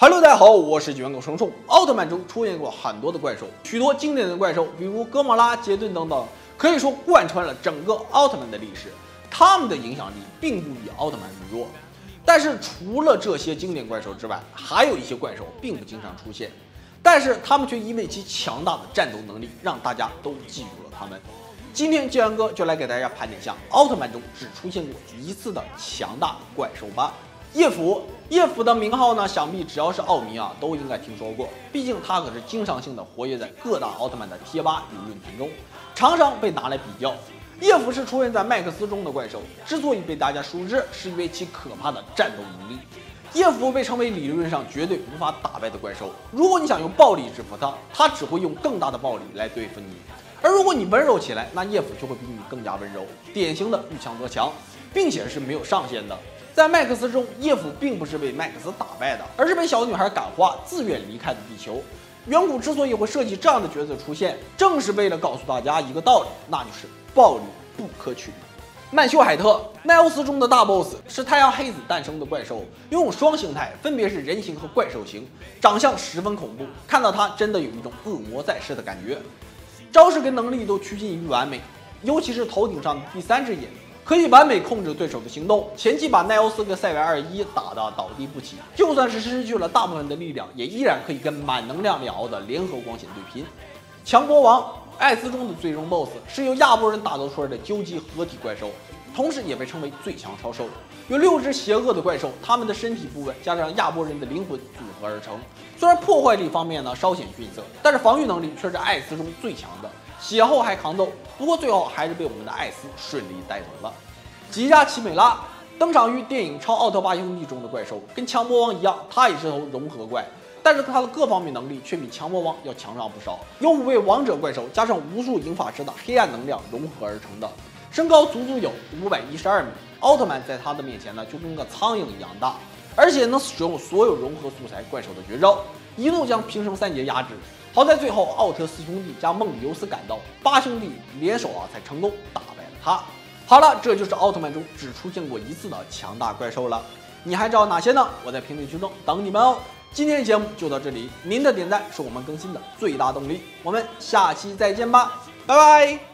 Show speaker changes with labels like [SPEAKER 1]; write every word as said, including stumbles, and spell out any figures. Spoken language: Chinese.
[SPEAKER 1] Hello， 大家好，我是卷狗生虫。奥特曼中出现过很多的怪兽，许多经典的怪兽，比如哥莫拉、杰顿等等，可以说贯穿了整个奥特曼的历史。他们的影响力并不比奥特曼弱。但是除了这些经典怪兽之外，还有一些怪兽并不经常出现，但是他们却因为其强大的战斗能力，让大家都记住了他们。今天建阳哥就来给大家盘点下奥特曼中只出现过一次的强大怪兽吧。叶甫，叶甫的名号呢，想必只要是奥迷啊都应该听说过，毕竟他可是经常性的活跃在各大奥特曼的贴吧与论坛中，常常被拿来比较。叶甫是出现在麦克斯中的怪兽，之所以被大家熟知，是因为其可怕的战斗能力。叶甫被称为理论上绝对无法打败的怪兽，如果你想用暴力制服他，他只会用更大的暴力来对付你。而如果你温柔起来，那叶甫就会比你更加温柔，典型的遇强则强，并且是没有上限的。在麦克斯中，叶甫并不是被麦克斯打败的，而是被小女孩感化，自愿离开的地球。远古之所以会设计这样的角色出现，正是为了告诉大家一个道理，那就是暴力不可取。曼修海特，奈欧斯中的大 boss 是太阳黑子诞生的怪兽，拥有双形态，分别是人形和怪兽形，长相十分恐怖，看到它真的有一种恶魔在世的感觉。招式跟能力都趋近于完美，尤其是头顶上的第三只眼，可以完美控制对手的行动。前期把奈欧斯跟塞维二一打得倒地不起，就算是失去了大部分的力量，也依然可以跟满能量两奥的联合光线对拼。强国王，艾斯中的最终 BOSS 是由亚波人打造出来的究极合体怪兽，同时也被称为最强超兽。有六只邪恶的怪兽，他们的身体部分加上亚波人的灵魂组合而成。虽然破坏力方面呢稍显逊色，但是防御能力却是艾斯中最强的，血后还抗揍。不过最后还是被我们的艾斯顺利带走了。吉加奇美拉登场于电影《超奥特八兄弟》中的怪兽，跟强魔王一样，他也是头融合怪。但是他的各方面能力却比强魔王要强上不少，有五位王者怪兽加上无数银法师的黑暗能量融合而成的，身高足足有五百一十二米，奥特曼在他的面前呢就跟个苍蝇一样大，而且能使用所有融合素材怪兽的绝招，一度将平生三杰压制。好在最后奥特四兄弟加梦比优斯赶到，八兄弟联手啊才成功打败了他。好了，这就是奥特曼中只出现过一次的强大怪兽了，你还知道哪些呢？我在评论区中等你们哦。今天的节目就到这里，您的点赞是我们更新的最大动力，我们下期再见吧，拜拜。